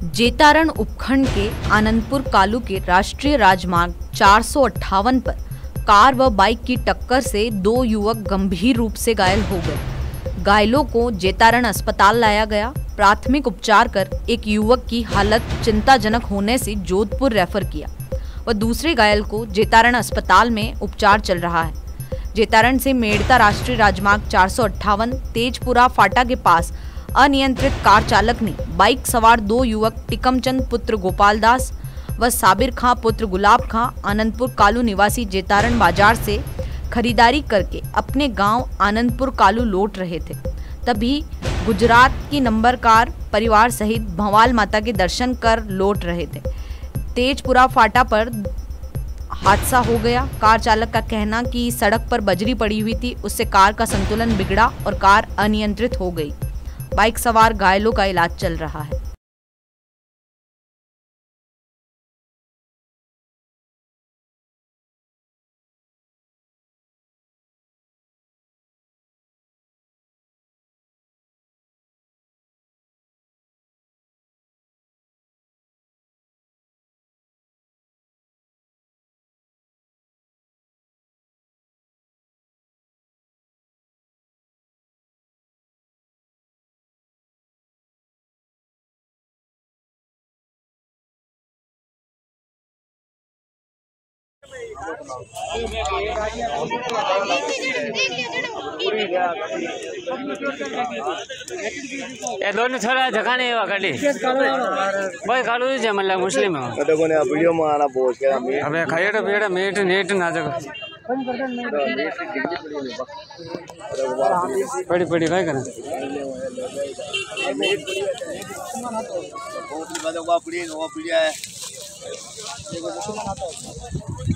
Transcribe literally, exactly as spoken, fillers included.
जेतारण उपखंड के आनंदपुर कालू के राष्ट्रीय राजमार्ग चार सौ अट्ठावन पर कार व बाइक की टक्कर से दो युवक गंभीर रूप से घायल हो गए। घायलों को जेतारण अस्पताल लाया गया। प्राथमिक उपचार कर एक युवक की हालत चिंताजनक होने से जोधपुर रेफर किया व दूसरे घायल को जेतारण अस्पताल में उपचार चल रहा है। जेतारण से मेड़ता राष्ट्रीय राजमार्ग चार सौ अट्ठावन तेजपुरा फाटा के पास अनियंत्रित कार चालक ने बाइक सवार दो युवक टिकमचंद पुत्र गोपाल दास व साबिर खां पुत्र गुलाब खां आनंदपुर कालू निवासी जेतारण बाजार से खरीदारी करके अपने गांव आनंदपुर कालू लौट रहे थे। तभी गुजरात की नंबर कार परिवार सहित भंवाल माता के दर्शन कर लौट रहे थे। तेजपुरा फाटा पर हादसा हो गया। कार चालक का कहना कि सड़क पर बजरी पड़ी हुई थी, उससे कार का संतुलन बिगड़ा और कार अनियंत्रित हो गई। बाइक सवार घायलों का इलाज चल रहा है। એ દોને થોડા ઝકાને એવા કાઢી ભાઈ કાઢું છે મતલબ મુસ્લિમ કોને આ વિડિયો માં આના બોસ કે હવે ખાયડો બેડા મેટ નેટ ના જગ પડી પડી કાઈ કરે बहुत बात पड़ी नो पड़ी है